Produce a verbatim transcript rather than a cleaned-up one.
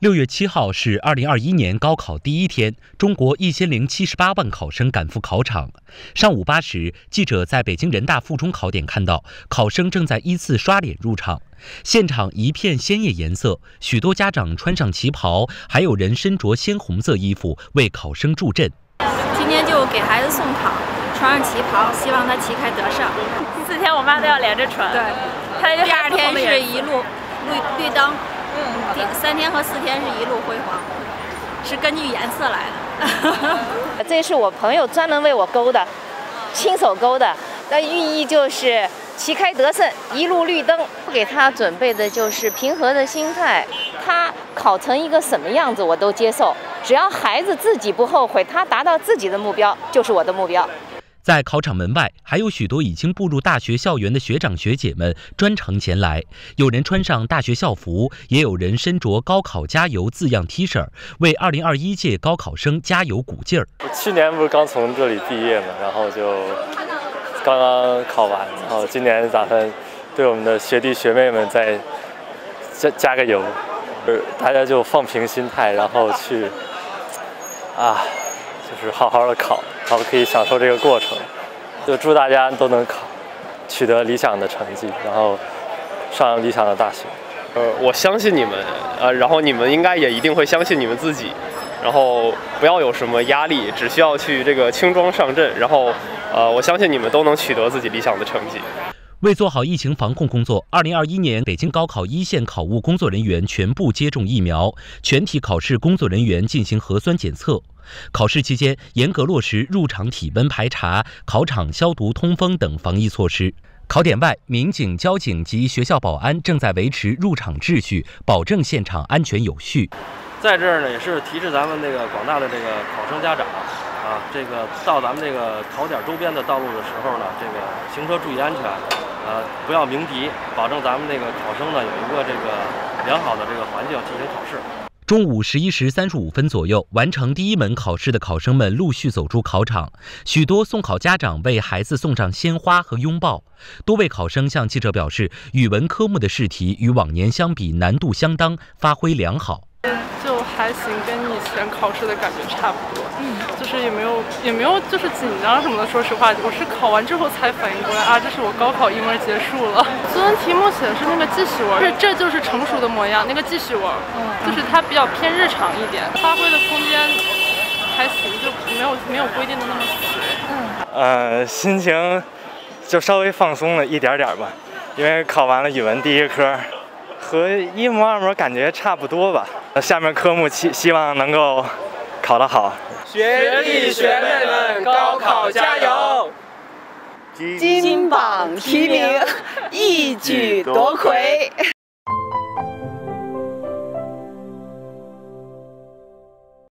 六月七号是二零二一年高考第一天，中国一千零七十八万考生赶赴考场。上午八时，记者在北京人大附中考点看到，考生正在依次刷脸入场，现场一片鲜艳颜色，许多家长穿上旗袍，还有人身着鲜红色衣服为考生助阵。 今天就给孩子送考，穿上旗袍，希望他旗开得胜。 四天我妈都要连着穿。 对，他第二天是一路绿绿灯。嗯，第三天和四天是一路辉煌，是根据颜色来的。 这是我朋友专门为我勾的，亲手勾的，那寓意就是旗开得胜，一路绿灯。给他准备的就是平和的心态，他考成一个什么样子我都接受，只要孩子自己不后悔，他达到自己的目标就是我的目标。 在考场门外，还有许多已经步入大学校园的学长学姐们专程前来，有人穿上大学校服，也有人身着高考加油字样 T 恤，为二零二一届高考生加油鼓劲儿。 去年不是刚从这里毕业嘛，然后就刚刚考完，然后今年打算对我们的学弟学妹们再加加个油，大家就放平心态，然后去啊，就是好好的考。然后可以享受这个过程，就祝大家都能考取得理想的成绩，然后上理想的大学。 呃，我相信你们，呃，然后你们应该也一定会相信你们自己，然后不要有什么压力，只需要去这个轻装上阵，然后，呃，我相信你们都能取得自己理想的成绩。 为做好疫情防控工作，二零二一年北京高考一线考务工作人员全部接种疫苗，全体考试工作人员进行核酸检测。考试期间，严格落实入场体温排查、考场消毒通风等防疫措施。考点外，民警、交警及学校保安正在维持入场秩序，保证现场安全有序。 在这儿呢，也是提示咱们这个广大的这个考生家长啊，这个到咱们这个考点周边的道路的时候呢，这个行车注意安全，呃，不要鸣笛，保证咱们这个考生呢有一个这个良好的这个环境进行考试。 中午十一时三十五分左右，完成第一门考试的考生们陆续走出考场，许多送考家长为孩子送上鲜花和拥抱。多位考生向记者表示，语文科目的试题与往年相比难度相当，发挥良好。 就还行，跟以前考试的感觉差不多，嗯，就是也没有也没有就是紧张什么的。说实话，我是考完之后才反应过来啊，这是我高考一门结束了。作文题目写的是那个记叙文，这这就是成熟的模样。那个记叙文，嗯，就是它比较偏日常一点，发挥的空间还行，就没有没有规定的那么死。 嗯，呃，心情就稍微放松了一点点吧，因为考完了语文第一科。和一模二模感觉差不多吧。下面科目希希望能够考得好。 学弟学妹们，高考加油！ 金榜题名，一举夺魁。